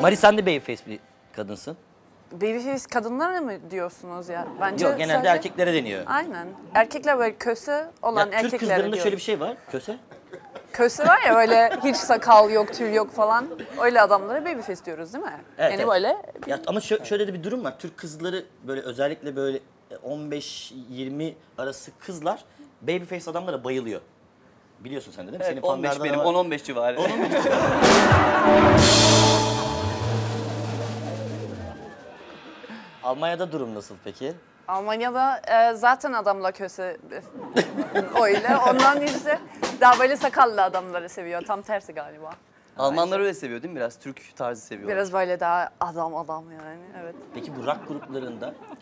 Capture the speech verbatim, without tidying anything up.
Mari sen de babyface bir kadınsın. Babyface kadınlara mı diyorsunuz ya? Bence Yok, genelde sadece... erkeklere deniyor. Aynen. Erkekler böyle köse olan Ya, erkeklere Türk kızlarında diyor. şöyle bir şey var, köse. Köse var ya böyle hiç sakal yok, tül yok falan. Öyle adamlara babyface diyoruz değil mi? Evet, yani evet. böyle... Ya, ama şö şöyle de bir durum var. Türk kızları böyle özellikle böyle on beş yirmi arası kızlar babyface adamlara bayılıyor. Biliyorsun sen de değil mi? Evet, on beş fanlardan benim, var. on on beş civarı. on on beş Almanya'da durum nasıl peki? Almanya'da e, zaten adamla köse öyle. Ondan işte daha böyle sakallı adamları seviyor. Tam tersi galiba. Almanlar öyle seviyor değil mi? Biraz Türk tarzı seviyorlar. Biraz böyle daha adam adam yani. Evet. Peki bu rock gruplarında